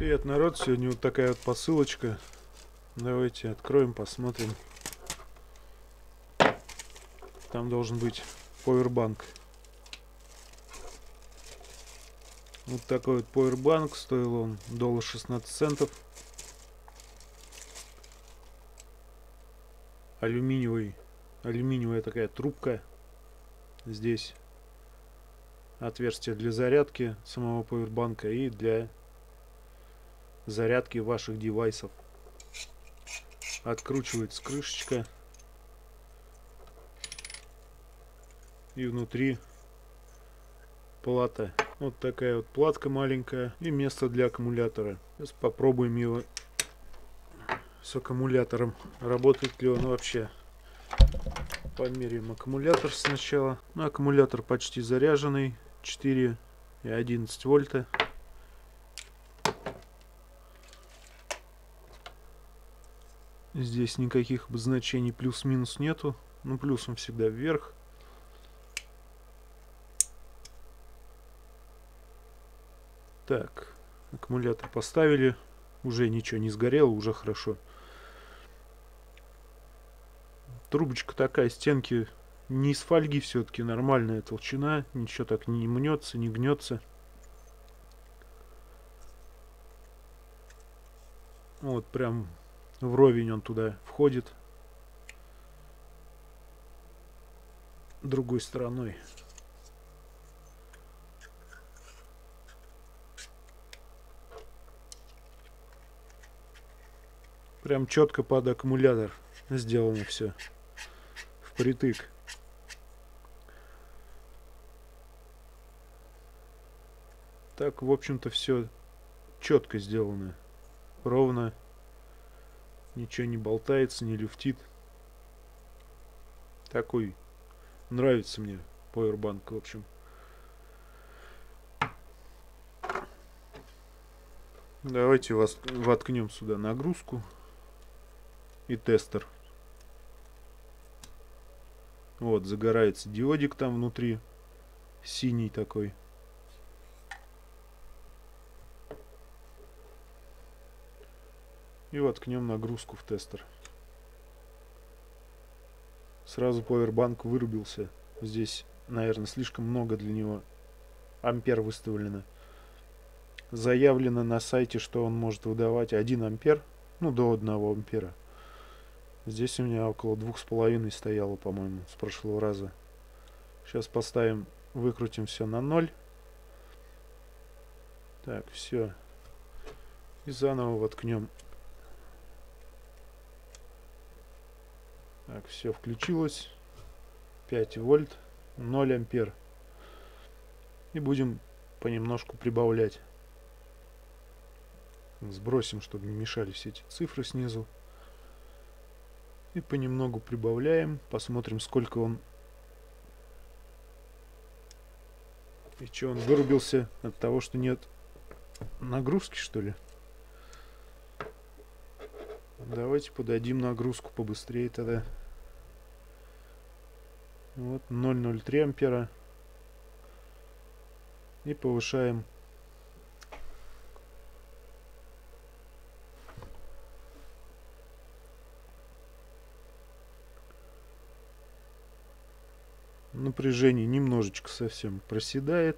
Привет, народ! Сегодня вот такая вот посылочка. Давайте откроем, посмотрим. Там должен быть поwerbank. Вот такой вот поwerbank. Стоил он $16. Алюминиевая такая трубка. Здесь отверстие для зарядки самого поwerbank и для зарядки ваших девайсов. Откручивается крышечка. И внутри плата. Вот такая вот платка маленькая. И место для аккумулятора. Сейчас попробуем его с аккумулятором. Работает ли он вообще. Померяем аккумулятор сначала. Ну, аккумулятор почти заряженный. 4,11 вольта. Здесь никаких обозначений плюс-минус нету. Ну, плюсом всегда вверх. Так, аккумулятор поставили. Уже ничего не сгорело, уже хорошо. Трубочка такая, стенки не из фольги, все-таки нормальная толщина. Ничего так не мнется, не гнется. Вот прям вровень он туда входит. Другой стороной. Прям четко под аккумулятор сделано все. Впритык. Так, в общем-то, все четко сделано. Ровно. Ничего не болтается, не люфтит. Такой нравится мне поwerbank, в общем. Давайте воткнем сюда нагрузку и тестер. Вот, загорается диодик там внутри. Синий такой. И воткнем нагрузку в тестер. Сразу поwerbank вырубился. Здесь, наверное, слишком много для него ампер выставлено. Заявлено на сайте, что он может выдавать 1 ампер. Ну, до 1 ампера. Здесь у меня около 2,5 стояло, по-моему, с прошлого раза. Сейчас поставим, выкрутим все на 0. Так, все. И заново воткнем. Так, все включилось. 5 вольт, 0 ампер. И будем понемножку прибавлять. Сбросим, чтобы не мешали все эти цифры снизу. И понемногу прибавляем. Посмотрим, сколько он... И что, он вырубился от того, что нет нагрузки, что ли? Давайте подадим нагрузку побыстрее тогда. Вот 0,03 ампера. И повышаем. Напряжение немножечко совсем проседает.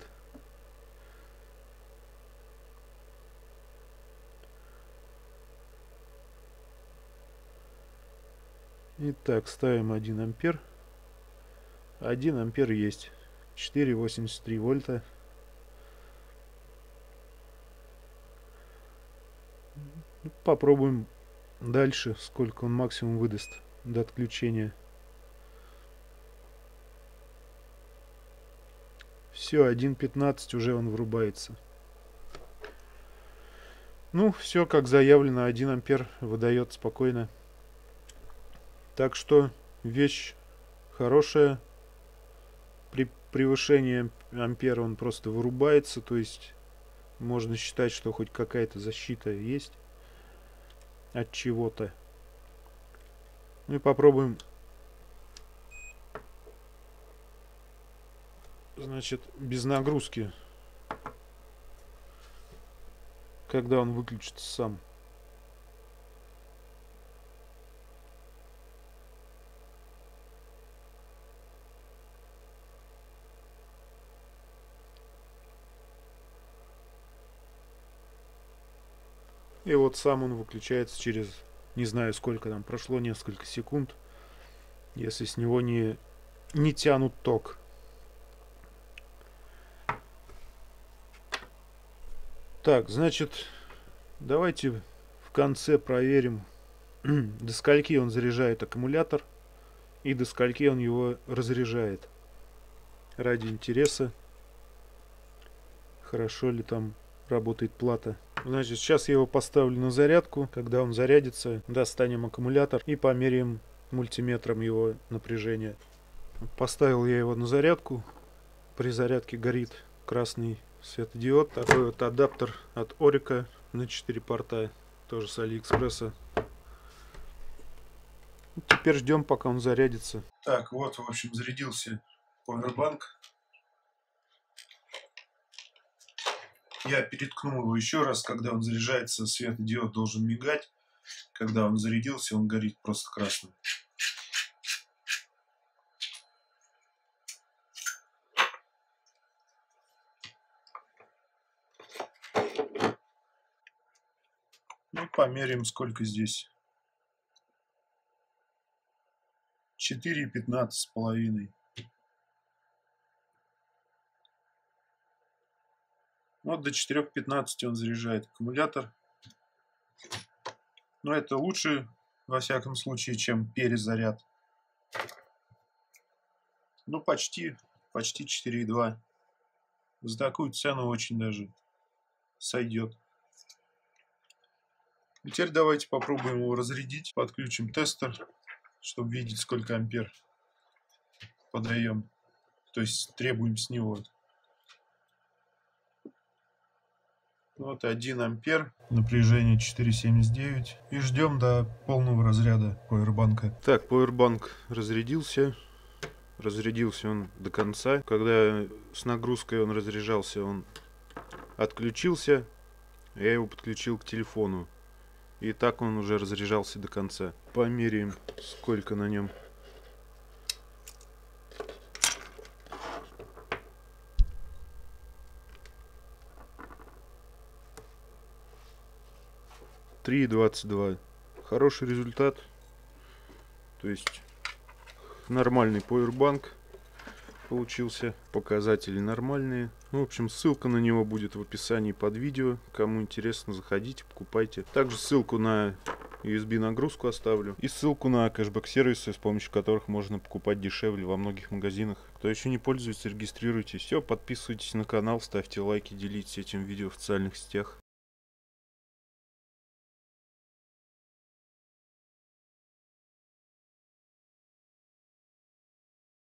Итак, ставим 1 ампер. 1 ампер есть. 4,83 вольта. Попробуем дальше, сколько он максимум выдаст до отключения. Все, 1,15 уже он врубается. Ну, все как заявлено, 1 ампер выдает спокойно. Так что вещь хорошая. При превышении ампера он просто вырубается. То есть можно считать, что хоть какая-то защита есть от чего-то. Ну и попробуем. Значит, без нагрузки. когда он выключится сам. И вот сам он выключается через, не знаю сколько там прошло, несколько секунд, если с него не тянут ток. Так, значит, давайте в конце проверим, до скольки он заряжает аккумулятор и до скольки он его разряжает. Ради интереса, хорошо ли там работает плата. Значит, сейчас я его поставлю на зарядку. Когда он зарядится, достанем аккумулятор и померяем мультиметром его напряжение. Поставил я его на зарядку. При зарядке горит красный светодиод. Такой вот адаптер от Orica на 4 порта. Тоже с Алиэкспресса. Теперь ждем, пока он зарядится. Так, вот, в общем, зарядился Powerbank. Я переткнул его еще раз. Когда он заряжается, светодиод должен мигать. Когда он зарядился, он горит просто красным. Ну, померяем, сколько здесь. 4,15,5. Вот до 4,15 он заряжает аккумулятор. Но это лучше, во всяком случае, чем перезаряд. Ну, почти 4,2. За такую цену очень даже сойдет. Теперь давайте попробуем его разрядить. Подключим тестер, чтобы видеть, сколько ампер подаем. То есть требуем с него. Вот 1 ампер. Напряжение 4,79. И ждем до полного разряда Powerbank. Так, Powerbank разрядился. Разрядился он до конца. Когда с нагрузкой он разряжался, он отключился. Я его подключил к телефону. И так он уже разряжался до конца. Померяем, сколько на нем. — 3,22. Хороший результат. То есть нормальный Powerbank получился. Показатели нормальные. Ну, в общем, ссылка на него будет в описании под видео. Кому интересно, заходите, покупайте. Также ссылку на USB нагрузку оставлю. И ссылку на кэшбэк-сервисы, с помощью которых можно покупать дешевле во многих магазинах. Кто еще не пользуется, регистрируйтесь. Все, подписывайтесь на канал, ставьте лайки, делитесь этим видео в социальных сетях.